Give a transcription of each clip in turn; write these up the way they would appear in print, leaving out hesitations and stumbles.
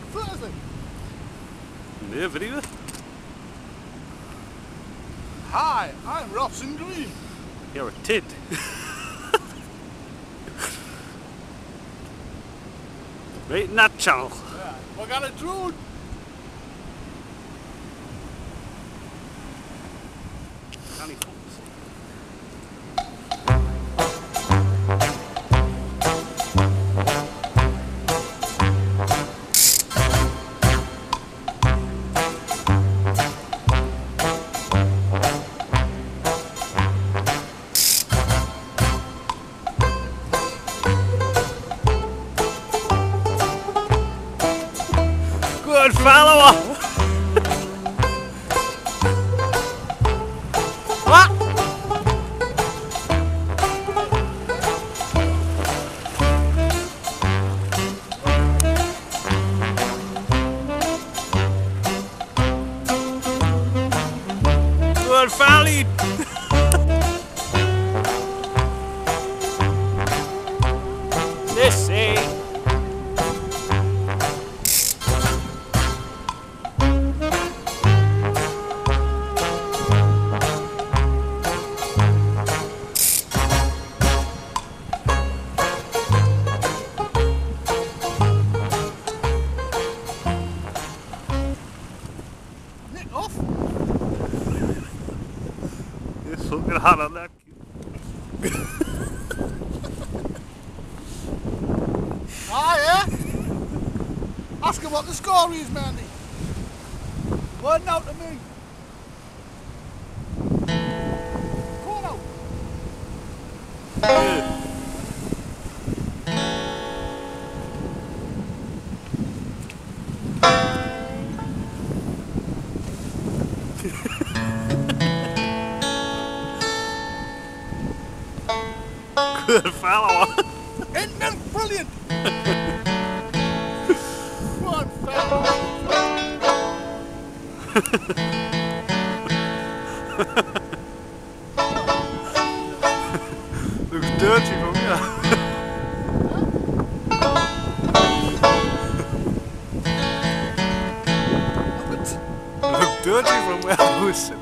Thursday. Nee, vrienden. Hi, I'm Robson Green. You're a tid. Right in that channel. Yeah, we got a drone. Canny phones. Good follower. What? Good folly. This ain't. Nick off. You're fucking hot on that. Ah, yeah? Ask him what the score is, Mandy. 1-0 to me. Come on out. Yeah. Good follower. Isn't that brilliant? One fella. Looks dirty from here. Look dirty from where I was sitting.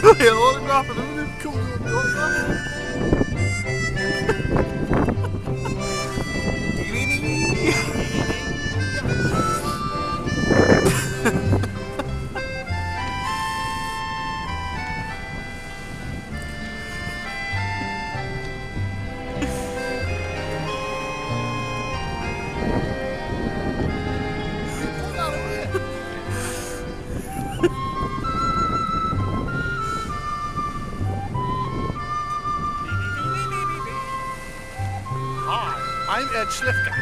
Yeah, autograph it, isn't it? Come on, the autograph. Put that away. Hi, I'm Ed Slifka.